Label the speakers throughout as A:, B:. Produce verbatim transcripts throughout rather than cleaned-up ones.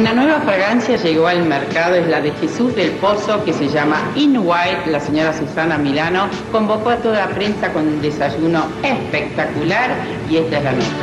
A: Una nueva fragancia llegó al mercado, es la de Jesús del Pozo, que se llama In White. La señora Susana Milano convocó a toda la prensa con un desayuno espectacular y esta es la nota.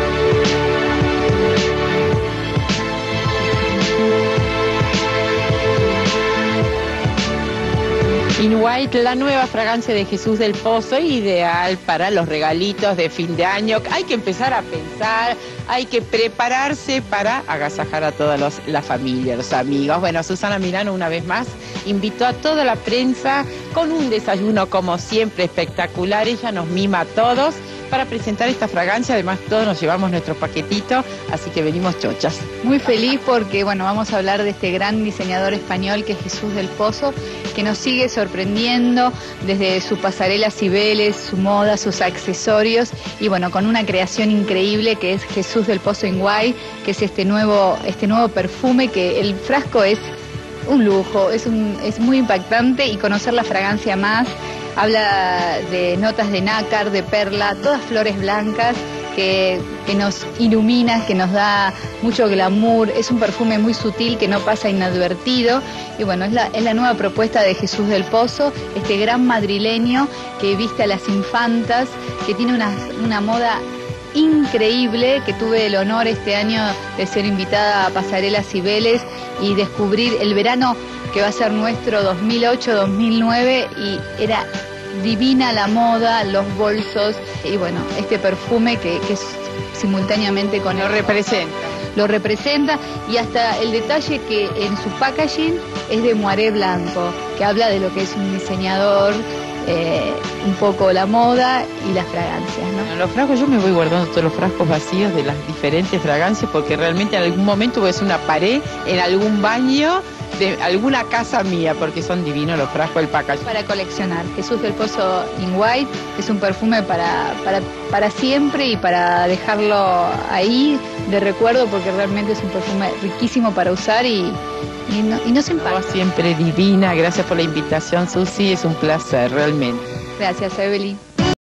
A: In White, la nueva fragancia de Jesús del Pozo, ideal para los regalitos de fin de año. Hay que empezar a pensar, hay que prepararse para agasajar a toda los, la familia, los amigos. Bueno, Susana Milano una vez más invitó a toda la prensa con un desayuno como siempre espectacular. Ella nos mima a todos para presentar esta fragancia. Además todos nos llevamos nuestro paquetito, así que venimos chochas.
B: Muy feliz porque bueno, vamos a hablar de este gran diseñador español que es Jesús del Pozo, que nos sigue sorprendiendo desde su pasarela Cibeles, su moda, sus accesorios y bueno, con una creación increíble que es Jesús del Pozo In White, que es este nuevo, este nuevo perfume, que el frasco es un lujo, es, un, es muy impactante, y conocer la fragancia más. Habla de notas de nácar, de perla, todas flores blancas que, que nos ilumina, que nos da mucho glamour. Es un perfume muy sutil que no pasa inadvertido. Y bueno, es la, es la nueva propuesta de Jesús del Pozo, este gran madrileño que viste a las infantas, que tiene una, una moda increíble, que tuve el honor este año de ser invitada a Pasarela Cibeles y descubrir el verano que va a ser nuestro dos mil ocho dos mil nueve, y era divina la moda, los bolsos y bueno, este perfume que, que es simultáneamente con
A: lo representa.
B: Lo representa, y hasta el detalle que en su packaging es de moaré blanco, que habla de lo que es un diseñador, eh, un poco la moda y las fragancias, ¿no?
A: Bueno, los frascos, yo me voy guardando todos los frascos vacíos de las diferentes fragancias, porque realmente en algún momento voy a hacer una pared en algún baño de alguna casa mía, porque son divinos los frascos, el packaging.
B: Para coleccionar, Jesús del Pozo In White es un perfume para, para, para siempre y para dejarlo ahí de recuerdo, porque realmente es un perfume riquísimo para usar y, y, no, y no se empaca.
A: Siempre divina, gracias por la invitación, Susi, es un placer realmente.
B: Gracias, Evelyn.